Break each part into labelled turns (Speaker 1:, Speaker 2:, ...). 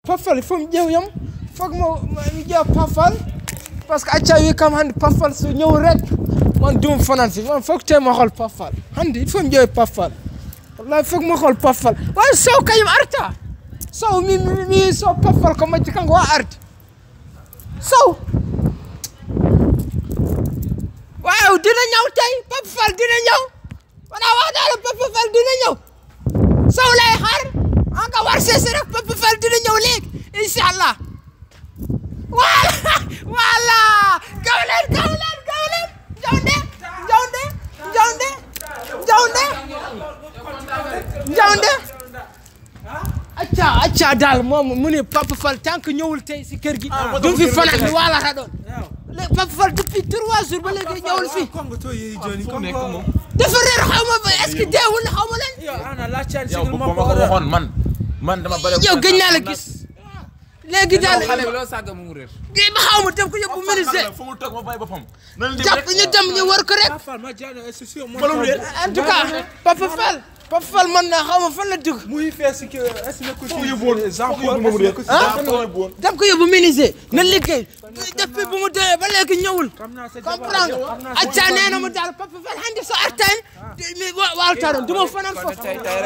Speaker 1: Pafal fo mi ƴeew yam foog mi ƴeewa Pafal parce que acca wi kam hande Pafal so ñëw rek man dum fanan fi man foog te ma xool Pafal hande il faut mi ƴeewa Pafal wallahi foog ma xool Pafal waaye Sow kayum arta Sow mi Sow Pafal ko majji kanko wa arde Sow waaw dina ñëw tey Pafal dina ñëw wala wax daal Pafal dina ñëw Sow lay xaar an ka war seesi rek Pafal dina ñëw léegi inshallah voilà gawlen jawnde acca daal moom mu ne Pafal tant que ñëwul tey si kër gi du fi fanaan ni wala ta doon Pafal depuis 3 jours ba léegi ñëwul fi dafa réer xaw ma est-ce que deewul xaw ma leen
Speaker 2: man dama bare
Speaker 1: yow gëj naa la gis léegi daal
Speaker 2: xale bi loo sàgg mu réer
Speaker 1: gi ma xaw ma dem ko yóbbu ministère
Speaker 2: fu mu toog ma bàyyi boppam
Speaker 1: jàpp ñu dem ñu war ko rek en tout cas Pafal man na xaw ma fan la dugg
Speaker 3: muy fees ki est-ce que
Speaker 1: dem ko yóbbu ministère na liggéey depuis bu mu demee ba léegi ñëwul comprendre acca nee na mu daal Pafal hande so artan mi waltaron duma fanan foofu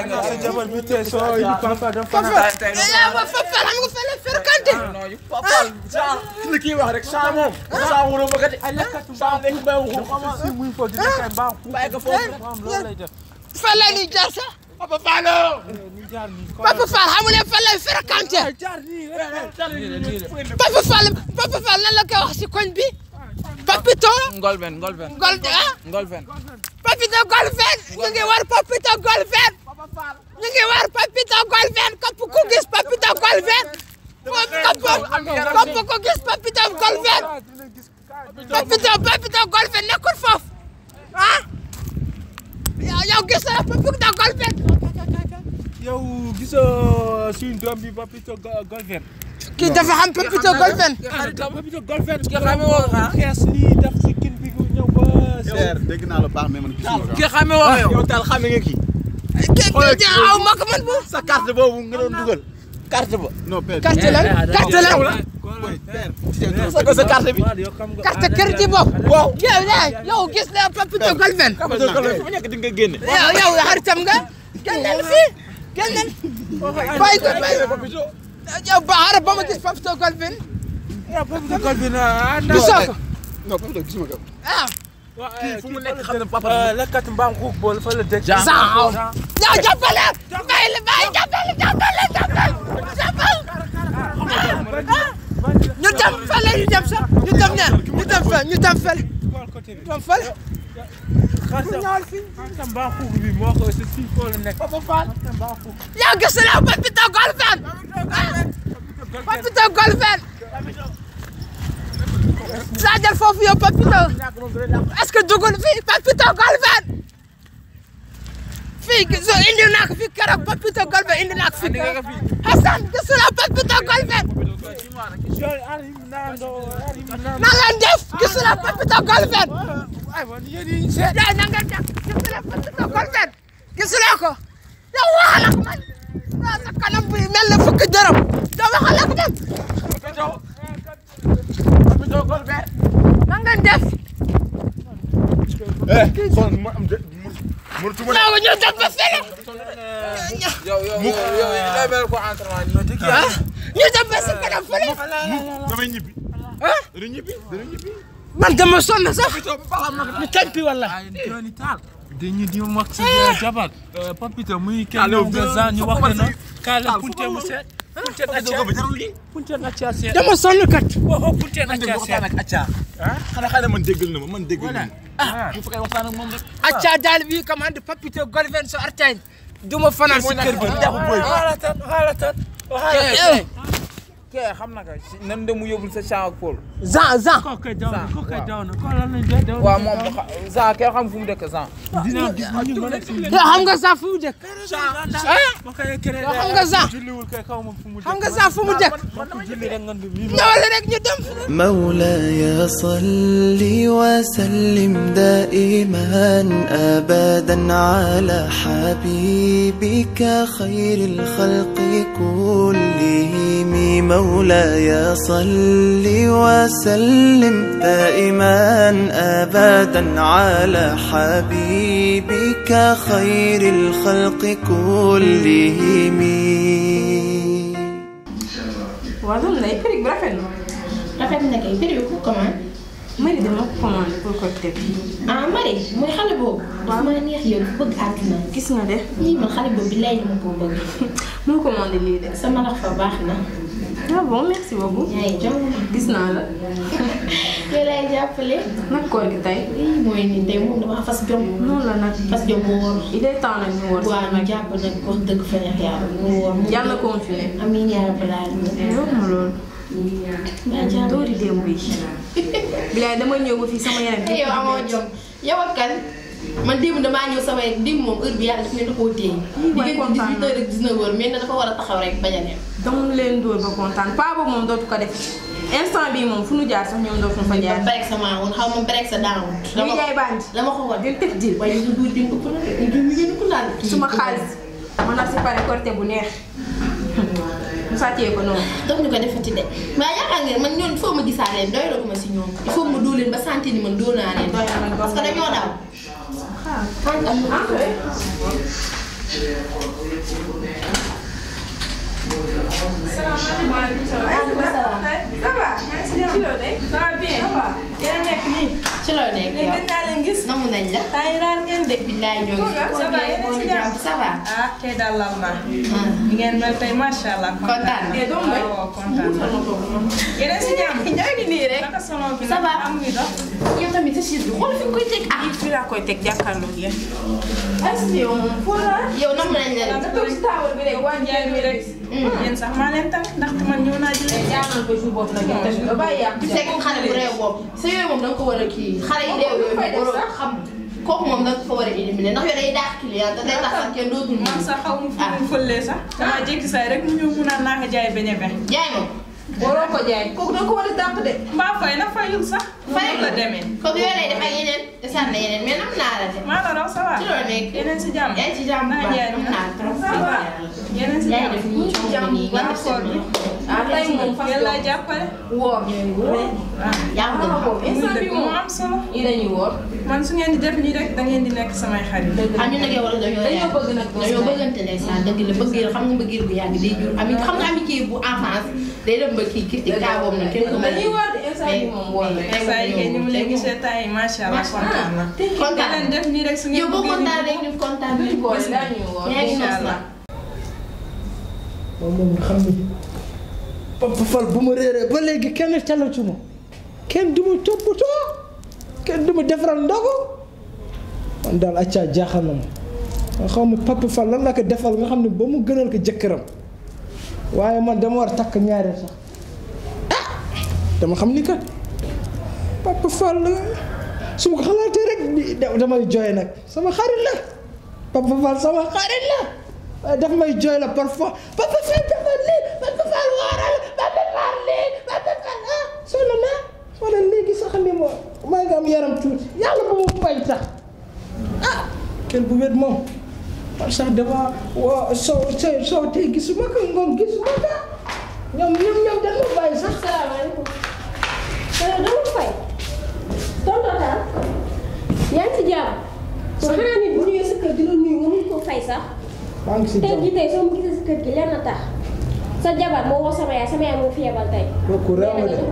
Speaker 1: Pafal xam nga fele ferkante
Speaker 3: li kii wax rek sa moom sa wuro bëgg sa nekk bay waxu si muy fo di nekk baax bay ko foofu loolu lay def
Speaker 1: fan la ñuy jaar sax Pafal xamu ne fan lay fréquenté Pafal lan la koy wax si koñ bi Papito
Speaker 2: Golfen
Speaker 1: Papito Golfen ñu ngi war Papito Golfen ñu ngi war Papito Golfen kapp ku gis Papito Golfen kapp ku gis Papito Golfen Papito Golfen nekkul foofu ah yow gis na Papito Golfen
Speaker 3: yow gisoo suñu doom bi Papito Golfen
Speaker 1: kii dafa xam Papito Golfen
Speaker 3: Papito Golfen ki xame wo xees ni daf ci kin bi ñëw ba
Speaker 4: seer dégg naa la baax mais man gisuma ko
Speaker 2: ki xame wo
Speaker 4: yow taal xame nga kii
Speaker 1: aw mak man bu
Speaker 4: sa carte boobu nga doon dugal carte ba non père
Speaker 1: carte lan
Speaker 4: sa carte bi
Speaker 1: carte kër gi bopp waaw yow gis na Papito Golfen
Speaker 4: fu nekk di nga génne
Speaker 1: yow xaritam nga génnal fii génnal bàyyi ko yow ba xaaral ba ma gis Papito Golfen
Speaker 3: Papito Golfen
Speaker 1: gisoo ko
Speaker 4: non Papito gisuma ko
Speaker 1: ah
Speaker 2: kii fu mu nekk xam ne papa
Speaker 3: lekkat mbaam xuux bool fa la dëkk
Speaker 1: yow jàppale ñu dem fële ñu dem sax ñu dem ne ñu dem fële
Speaker 3: mbaam xuux bi moo ko si si foo la nekk
Speaker 1: yow gis naa Papito Golfen Sadio foofu yow Papito est-ce que dugul fii Papito Golfen fii indi naa ko fii keroog Papito Golfen indi naa ko fii Hassan gis naa Papito Golfen na ngeen def gis naa Papito Golfen na ngeen def gis naa Papito Golfen gis naa ko yow waxal ak man sa kanam bi mel na fukki dërëm doo waxal ak man
Speaker 2: Papito Golfen
Speaker 1: na ngeen def
Speaker 4: son ma am mënatuma
Speaker 1: yow ñu dem ba fële
Speaker 2: yow day mel ko entraînement
Speaker 1: ñu dem ba si kanam fële
Speaker 4: damay ñibbi dana ñibbi
Speaker 1: man dama sonn sax ñu tempi wala
Speaker 3: dañu di wax ci jabar Papito muy kenn nga ñu wax na kala punte mu seet punte na ci seet
Speaker 1: dama sonn kat
Speaker 3: punte na ci seet
Speaker 4: xana man déggal na ma bu fekkee waxtaan ak moom rek
Speaker 1: acca daal bi kam hande Papito Golfen so artani duma fanaan si kër gi
Speaker 3: xalatan
Speaker 2: kee xam na ka nan dem mu yóbbul sa champ ak Paul.
Speaker 1: Jean.
Speaker 3: kooku kay daw na kooku kay daw na kooku lan lañ dee daw.
Speaker 2: waaw moom Jean kee xam fu mu dëkk Jean.
Speaker 3: dina ñu mën a fi.
Speaker 1: yow xam nga Jean fu mu dëkk.
Speaker 3: ma koy créé
Speaker 1: yow xam nga Jean.
Speaker 3: julliwul kay xaw ma fu mu dëkk.
Speaker 1: xam nga Jean fu mu dëkk.
Speaker 3: julli rek nga bi.
Speaker 1: ñëwal rek ñu dem.
Speaker 5: مولاي صل وسلم دائما أبدا على حبيبك خير الخلق كلهم مولاي صل وسلم دائما أبدا على حبيبك خير الخلق كلهم
Speaker 6: waaw lay prix bu rafet na.
Speaker 7: rafet na kay prix ko commande.
Speaker 6: Marie dama ko commandé pour ko teg.
Speaker 7: ah Marie mooy xale boobu. waaw ma neex yow bëgg àdduna.
Speaker 6: gis nga de.
Speaker 7: lii man xale boobu bi lay ma ko bëgg.
Speaker 6: moo commandé lii de.
Speaker 7: sama lax fa baax na.
Speaker 6: ah bon merci beaucoup.
Speaker 7: yaay jom
Speaker 6: gis naa la.
Speaker 7: yow lay jàppale.
Speaker 6: nag koor gi tey.
Speaker 7: lii mooy ni tey moom dama fas jom.
Speaker 6: noonu la nag.
Speaker 7: fas jom mu wóor.
Speaker 6: il est temps nag ñu wóor.
Speaker 7: waaw ñu jàpp nag wax dëgg fa neex yàlla mu wóor.
Speaker 6: yàlla confiné.
Speaker 7: amiin yaa rabbal aalamiin.
Speaker 6: wax ma loolu.
Speaker 7: yaa jàpp
Speaker 6: doori démb yi. bilaay dama ñëw ba fii sama yaram.
Speaker 7: yow amoo jom yow ak kan man démb damaa ñëw sama démb moom heure bi yàlla daf ne da koo téye. diggante 18h ak 19h mais dafa war a taxaw rek bañ a dem.
Speaker 6: dama leen dóor ba kontaan paa boobu moom dootu ko def instant bii moom fu nu jaar sax ñoom dootu fa jaar.
Speaker 7: break sa maawoon xaw ma break sa daawoon.
Speaker 6: dama jaay bànq.
Speaker 7: dama ko war
Speaker 6: di tëj ji.
Speaker 7: waaye ñu dul di ëpp na de ñu ngeen ko laal.
Speaker 6: suma xaalis ma nag si pare korte bu neex mu sàccee ko noonu.
Speaker 7: dox ñu ko defati de waaye yaakaar ngeen man ñoom il faut ma gisaa leen doyaloo ma si ñoom il faut ma dóor leen ba sentir ni man dóor naa leen. parce que dañoo daw.
Speaker 6: salaamaaleykum. ça va. ça va bien. yéen a nekk nii.
Speaker 7: ci loo nekk yow
Speaker 6: gën naa leen gis.
Speaker 7: namu nañ la.
Speaker 6: temps yi raar ngeen de.
Speaker 7: billaay ñoo ngi.
Speaker 6: ça va yéen a si jàmm.
Speaker 7: ça va.
Speaker 8: ah tey daal laal naa. ni ngeen mel tey macha allah.
Speaker 7: kontaan na.
Speaker 8: waaw kontaan na. yéen a si jàmm.
Speaker 7: ñoo ngi nii rek.
Speaker 8: naka solo bi
Speaker 7: ça va.
Speaker 8: am ngi dox.
Speaker 7: yow tamit sa chaise bi xool fi nga koy teg. ah
Speaker 6: fii laa koy teg jàkkaarloo yéen. est-ce que yow moom foo la.
Speaker 7: yow namu nañ la
Speaker 6: nga toog si taabal bi rek waa
Speaker 8: jaay mi rek. yéen sax maa leen tax ndaxte man ñëw naa jëlee.
Speaker 6: jaamal ko jour boobu nag yow tamit nga bàyyi yàq.
Speaker 7: fekk xale bu réew boobu sa yooyu moom da nga ko war a kii xale yi réew yooyu waroo xam kooku moom da nga ko war a éliminer ndax yow day daax client da day tax sax kenn dootul ñëw.
Speaker 8: man sax xaw ma fu mu fëlee sax. damaa jékki saay rek mu ñëw mu naan naa ko jaay beñe beñ.
Speaker 7: jaay ma
Speaker 6: waroo ko jaay. kooku da nga ko war a dàq de.
Speaker 8: mbaa fay na fayul sax.
Speaker 7: fay
Speaker 8: la demee.
Speaker 7: kooku yooyu lay def ak yeneen te sànni yeneen mais nam naa la de.
Speaker 8: maa la raw ça va.
Speaker 7: ci loolu nekk
Speaker 8: yeneen si jàmm.
Speaker 7: yaa ngi ci jàmm bu baax nam naa trop.
Speaker 8: yeneen si
Speaker 7: yaa
Speaker 8: jàmm.
Speaker 7: ngi def nii coono nii nga def seen biir.
Speaker 6: ah tey moom fas
Speaker 8: yéen laa jàppale.
Speaker 6: woor.
Speaker 7: yaa ngi ko
Speaker 8: muy dëgg moo am solo.
Speaker 6: yi dañuy woor.
Speaker 8: man su ngeen di def nii rek da ngeen di nekk samay xarit.
Speaker 7: ah ñun nag yow wala dañoo
Speaker 6: bëgg nag
Speaker 7: dañoo bëggante ndeysaan dëgg la bëggeel xam nga bëggeel bu yàgg day jur ami xam nga ami kii bu enfance day dem ba kii kii kaa boobu nag kenn ko mën
Speaker 6: dañuy woor de instant bi moom woor la.
Speaker 8: saa yi kay ni mu leen gisee temps yi macha allah kontaan na.
Speaker 7: kontaan
Speaker 8: leen def nii rek su ngeen
Speaker 7: yow boo
Speaker 8: bëggee
Speaker 7: kontaan rek ñu kontaan nañu ko
Speaker 6: dañuy woor.
Speaker 7: yaa ngi nos la
Speaker 1: moom nga xam ni Papa Fall bu ma réeree ba léegi kenn talatu ma kenn du ma toppatoo kenn du ma defaral ndogu man daal acca jaaxal na ma nga xaw ma Papa Fall lan la ko defal nga xam ne ba mu gënal ko jëkkëram waaye man dama war a takk ñaareel sax ah dama xam ni kat Papa Fall su ma ko xalaatee rek damay jooy nag sama xarit la Papa Fall sama xarit la waaye daf may jooy la parfois Papa Fall defal lii Papa Fall waaral Papa Fall lii Papa Fall ah sonn naa wala léegi sax ni maa ngi am yaram tuuti yàlla bu mu bañ sax ah kenn bu wet moom man sax dama waa soo tey gisuma ko ngoon gisuma ko ñoom dañ ma bàyyi sax.
Speaker 9: salaamaaleykum. dama fay. tonton Tall. yaa ngi si jàmm. soo xanaa nit bu ñëwee sa kër di la nuyu nga mun koo fay sax.
Speaker 1: maa ngi si
Speaker 9: tey
Speaker 1: jàmm
Speaker 9: jii tey soo ma gisee sa kër gi lenn a tax. sa jabar moo woo sama yaay moo fi yebal tey.
Speaker 1: kooku réew mi de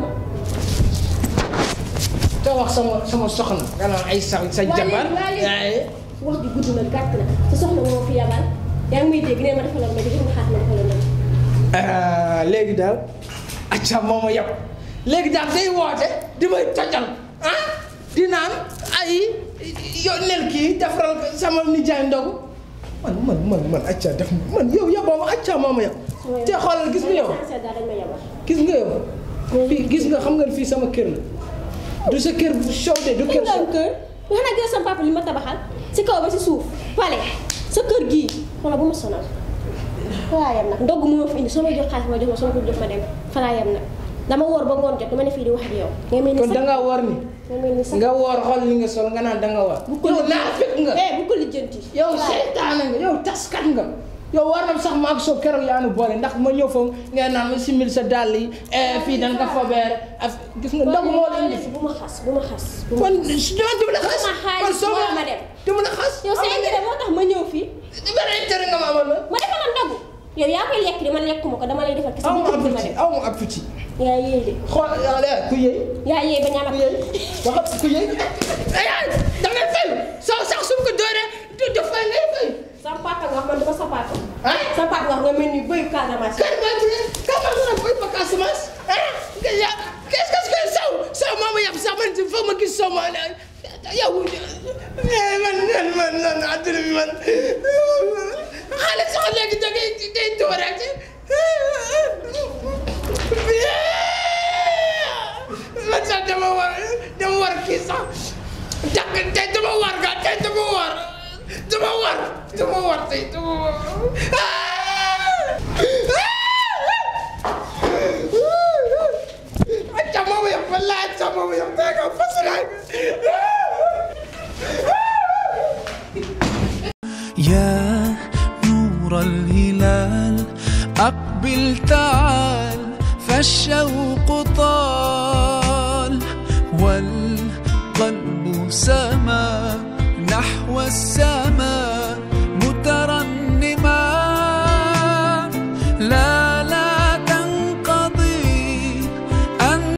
Speaker 1: te wax sama soxna nga naan ay sa jabar yaay
Speaker 9: wax ji gudd na gàtt na sa soxna moo fi yebal yaa ngi may dégg nee ma defaloon ma di ma xaar ma defaloon ma.
Speaker 1: léegi daal acca moo ma yab léegi daal day woote di may tojal ah di naan ay yónneel kii defaral sama nijaay ndogu man acca def man yow yaboo ma acca moo ma yab te xoolal gis nga yow gis nga yow fii gis nga xam nga fii sama kër la du sa kër bu sow de du kër sow
Speaker 9: kër xanaa gis sama papa li ma tabaxal si kaw ba si suuf pale sa kër gii xoolal bu ma sonal falaa yem nag ndogg moo fi indi soo may jox xaalis ma jox ma soo ma ko jox ma dem falaa yem nag dama woor ba ngoon jot dama ne fii di wax ak yow
Speaker 1: kon danga woor ni nga woor xool li nga sol nga naan danga woor yow naa fekk nga
Speaker 9: bu ko lijjanti
Speaker 1: yow seytaane nga yow taskat nga yow war na sax ma ak soo keroog yaa nu boole ndax ma ñëw foofu ngeen naan ma simil sa dàll yi fii da nga fa beer gis nga ndog moo leen def
Speaker 9: bu ma xas
Speaker 1: kon dama la xas kon soo
Speaker 9: ma dem
Speaker 1: dama la xas
Speaker 9: yow sa intérêt moo tax ma ñëw fii
Speaker 1: ban intérêt nga ma amal la
Speaker 9: ma defal la ndog yow yaa koy lekk di man lekkuma ko dama lay defal kese
Speaker 1: aw ma appétit
Speaker 9: yaa yéey de
Speaker 1: xool ku yéey
Speaker 9: yaa yéey ba ñaanal
Speaker 1: wax ku yéey da ngay fay sax su ko dooree du fay ngay fay
Speaker 9: sama papa nga wax man dama sa papa sama papa nga mel ni bëyu Casamance
Speaker 1: bëy ba Casamance qu'est-ce que saw maama yàpp sax man fa ma gis saw ma yow man adduna bi man xale sax léegi da ngay day door rek man sax dama war kii sax dakk tey dama war ga tey dama war tey dama war acamama yam wallahi acamama yam tega fasalay
Speaker 5: يا نور الهلال أقبل تعال فالشوق طال والقلب سما نحو السماء